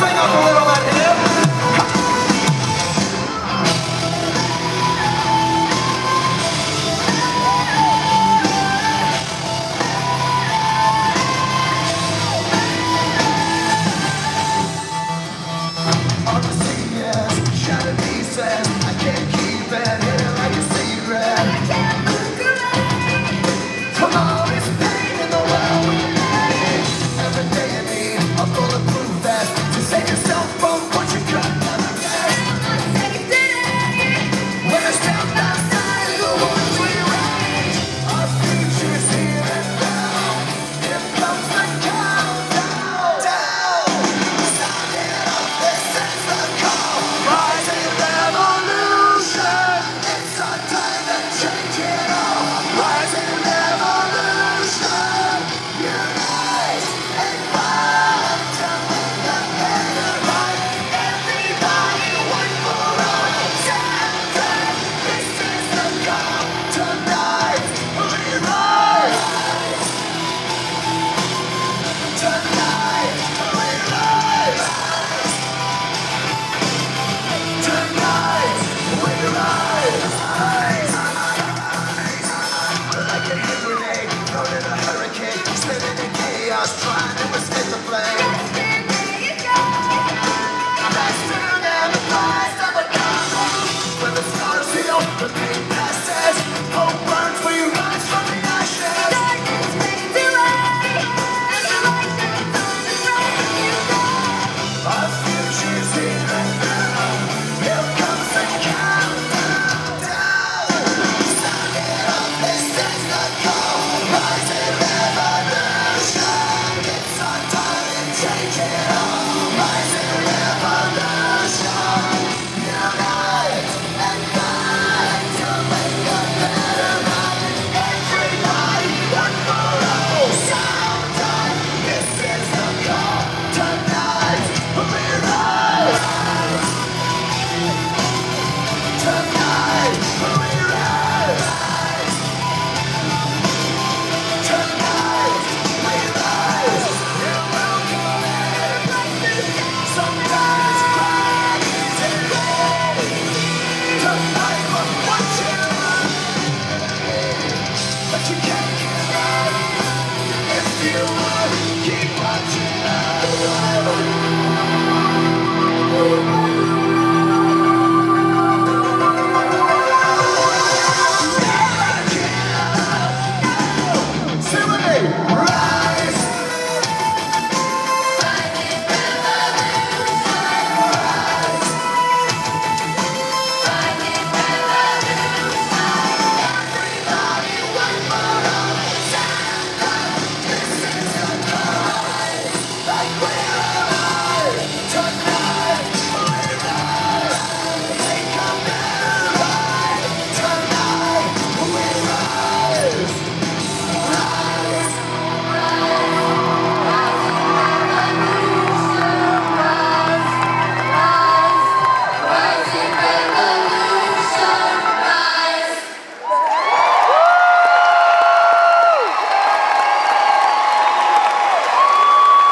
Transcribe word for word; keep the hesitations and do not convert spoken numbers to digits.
swing up a little on him. On the sea, yes, shattered pieces. I can't keep it here like a secret. I can't look away from all this pain in the world. Every day I need a bulletproof vest to say this.